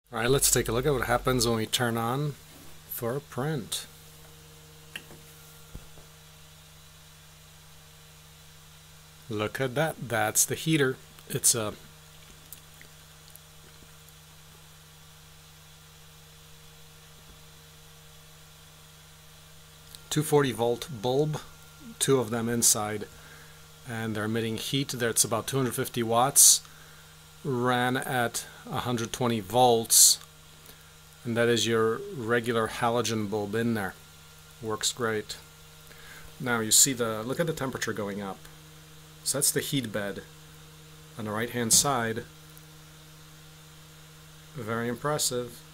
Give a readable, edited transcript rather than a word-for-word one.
Alright, let's take a look at what happens when we turn on for a print. Look at that, that's the heater. It's a 240-volt bulb, two of them inside, and they're emitting heat. That's about 250 watts, ran at 120 volts, and that is your regular halogen bulb in there. Works great. Now you see look at the temperature going up. So that's the heat bed on the right hand side. Very impressive.